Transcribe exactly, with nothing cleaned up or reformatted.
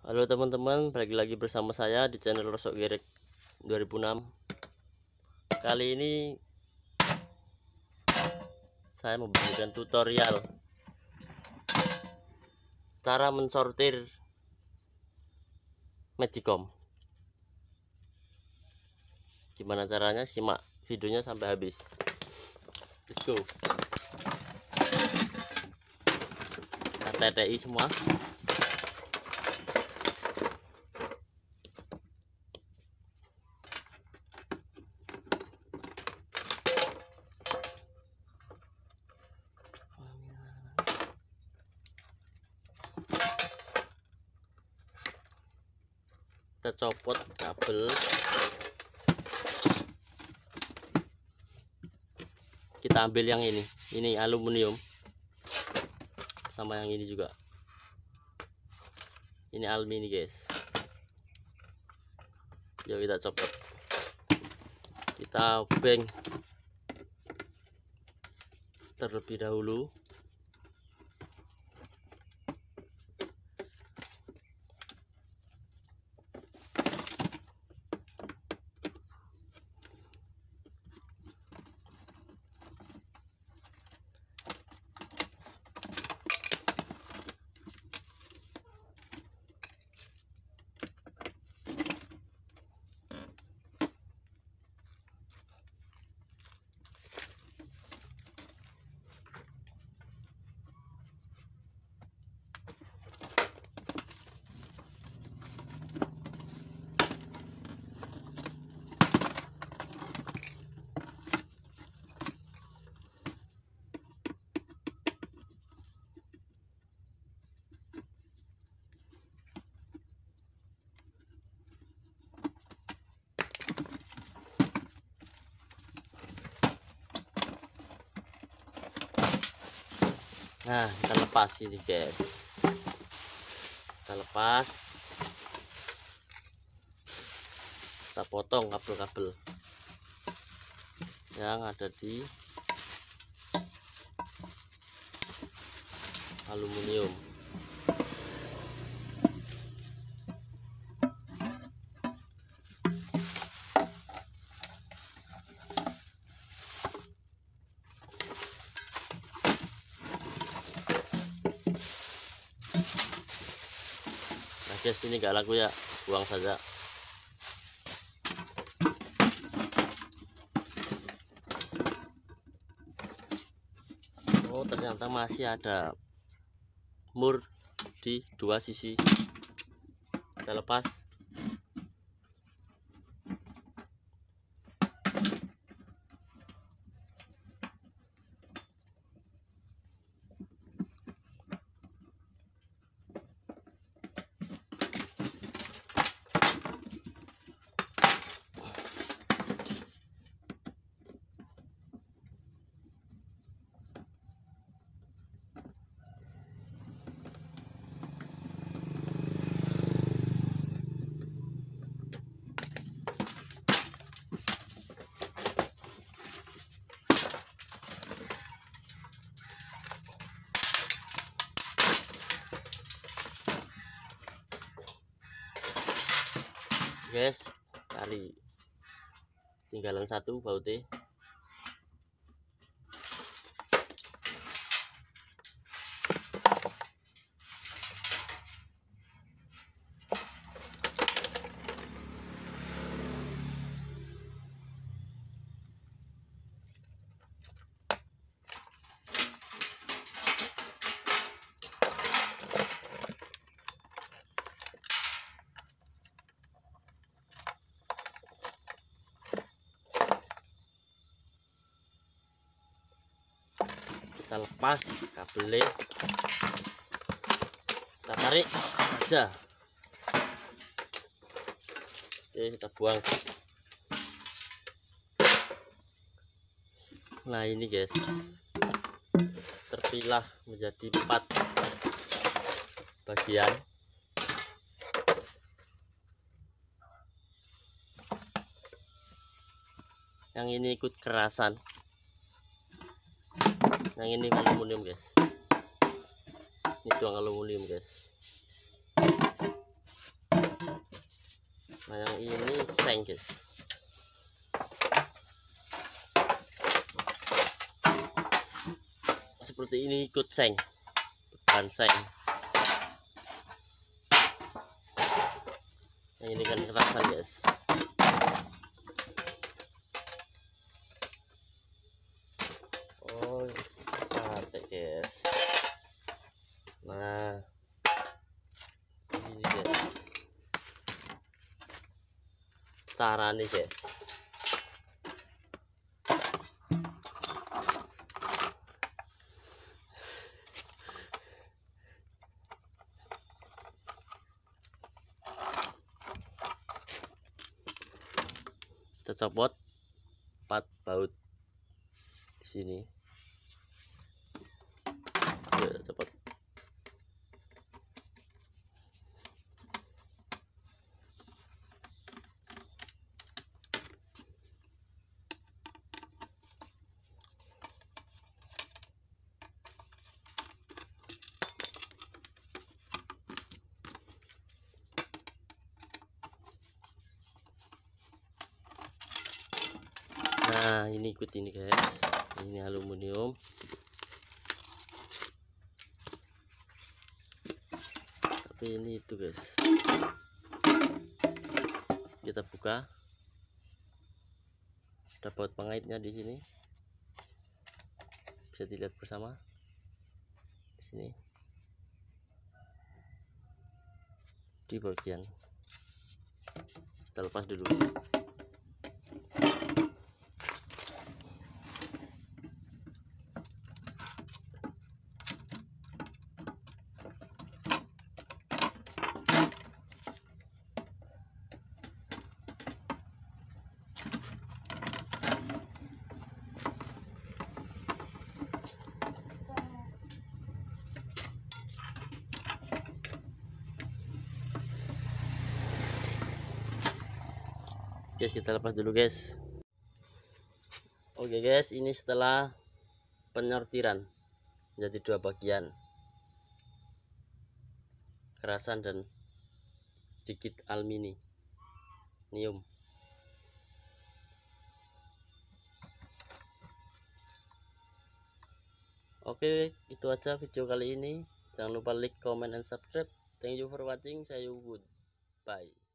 Halo teman-teman, balik lagi bersama saya di channel Rosok Gerek dua ribu enam. Kali ini saya memberikan tutorial cara mensortir Magicom. Gimana caranya? Simak videonya sampai habis. Let's go. Kita T T I semua. Kita copot kabel, kita ambil yang ini ini aluminium sama yang ini juga, ini aluminium guys. Yuk kita copot, kita beng terlebih dahulu. Nah, kita lepas ini guys, kita lepas, kita potong kabel-kabel yang ada di aluminium. Nah guys, ini gak laku ya, buang saja. Oh, ternyata masih ada mur di dua sisi. Kita lepas. Guys, kali tinggalan satu bautnya. Kita lepas kabelnya, kita tarik aja. Oke, kita buang. Nah ini guys, terpilah menjadi empat bagian. Yang ini ikut kerasan, yang ini aluminium guys, ini doang aluminium guys. Nah yang ini seng guys, seperti ini ikut seng, bahan seng. Yang ini kan kerasan guys. Oh pakai guys. Nah ini guys cara nih guys. Kita copot empat baut di sini. Ya, copot. Nah ini ikut ini guys, ini aluminium. Tapi ini itu guys, kita buka, ada baut pengaitnya di sini, bisa dilihat bersama di sini di bagian. Kita lepas dulu. Guys, kita lepas dulu guys. Oke guys, ini setelah penyortiran menjadi dua bagian, kerasan dan sedikit aluminium. Oke, itu aja video kali ini. Jangan lupa like, comment, and subscribe. Thank you for watching. See you. Goodbye.